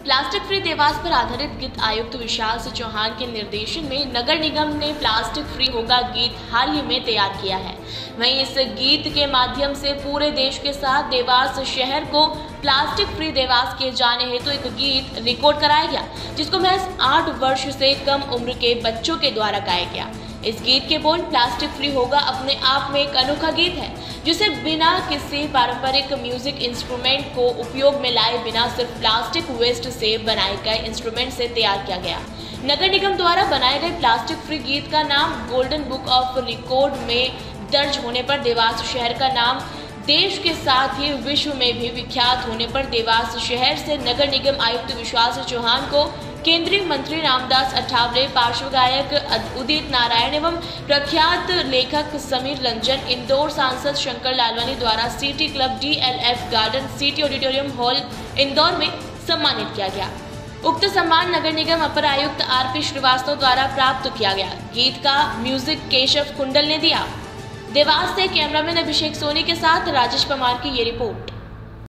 Plastic free Dewas पर आधारित गीत आयुक्त विशाल चौहान के निर्देशन में नगर निगम ने प्लास्टिक फ्री होगा गीत हाल ही में तैयार किया है। वहीं इस गीत के माध्यम से पूरे देश के साथ देवास शहर को प्लास्टिक फ्री देवास किए जाने हेतु एक गीत रिकॉर्ड कराया गया, जिसको महज 8 वर्ष से कम उम्र के बच्चों के द्वारा गाया गया। इस गीत के बोल प्लास्टिक फ्री होगा अपने आप में एक अनोखा गीत है, जिसे बिना किसी पारंपरिक म्यूजिक इंस्ट्रूमेंट को उपयोग में लाए बिना सिर्फ प्लास्टिक वेस्ट से बनाए गए इंस्ट्रूमेंट से तैयार किया गया। नगर निगम द्वारा बनाए गए प्लास्टिक फ्री गीत का नाम गोल्डन बुक ऑफ रिकॉर्ड में दर्ज होने पर देवास शहर का नाम देश के साथ ही विश्व में भी विख्यात होने पर देवास शहर से नगर निगम आयुक्त विशाल चौहान को केंद्रीय मंत्री रामदास अठावले, पार्श्व गायक उदित नारायण एवं प्रख्यात लेखक समीर रंजन, इंदौर सांसद शंकर लालवानी द्वारा City Club DLF Garden City auditorium hall Indore में सम्मानित किया गया। उक्त सम्मान नगर निगम अपर आयुक्त RP श्रीवास्तव द्वारा प्राप्त किया गया। गीत का म्यूजिक केशव कुंडल ने दिया। देवास से कैमरामैन अभिषेक सोनी के साथ राजेश परमार की ये रिपोर्ट।